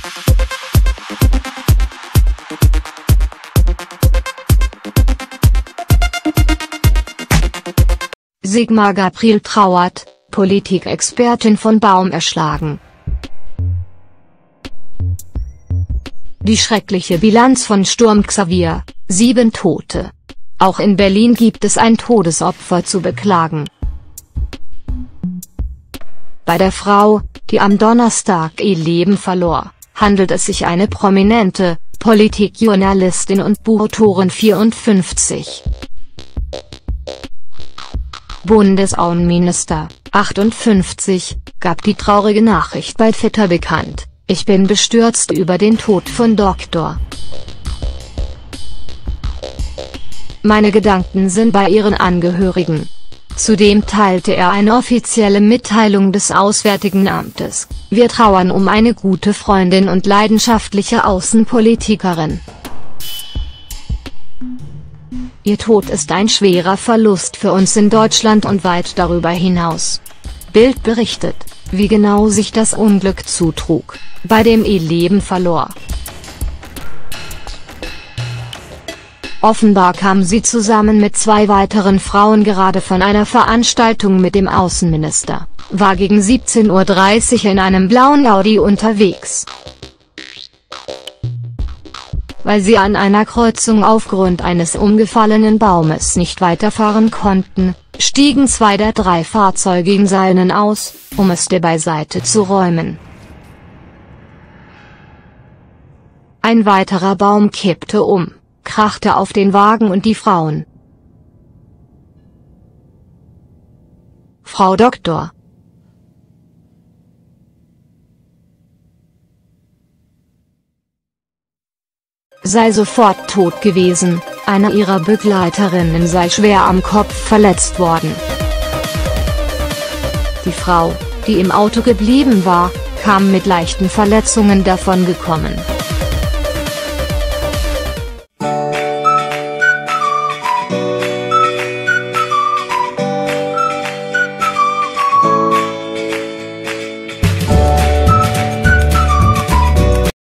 Sigmar Gabriel trauert, Politikexpertin von Baum erschlagen. Die schreckliche Bilanz von Sturm Xavier, 7 Tote. Auch in Berlin gibt es ein Todesopfer zu beklagen. Bei der Frau, die am Donnerstag ihr Leben verlor, handelt es sich eine prominente Politikjournalistin und Buchautorin 54. Bundesaußenminister, 58, gab die traurige Nachricht bei Twitter bekannt: Ich bin bestürzt über den Tod von Dr. Meine Gedanken sind bei ihren Angehörigen. Zudem teilte er eine offizielle Mitteilung des Auswärtigen Amtes: Wir trauern um eine gute Freundin und leidenschaftliche Außenpolitikerin. Ihr Tod ist ein schwerer Verlust für uns in Deutschland und weit darüber hinaus. Bild berichtet, wie genau sich das Unglück zutrug, bei dem ihr Leben verlor. Offenbar kam sie zusammen mit 2 weiteren Frauen gerade von einer Veranstaltung mit dem Außenminister, war gegen 17:30 Uhr in einem blauen Audi unterwegs. Weil sie an einer Kreuzung aufgrund eines umgefallenen Baumes nicht weiterfahren konnten, stiegen 2 der 3 Fahrzeuge in Seinen aus, um es der beiseite zu räumen. Ein weiterer Baum kippte um, krachte auf den Wagen und die Frauen. Frau Dr. sei sofort tot gewesen, eine ihrer Begleiterinnen sei schwer am Kopf verletzt worden. Die Frau, die im Auto geblieben war, kam mit leichten Verletzungen davongekommen.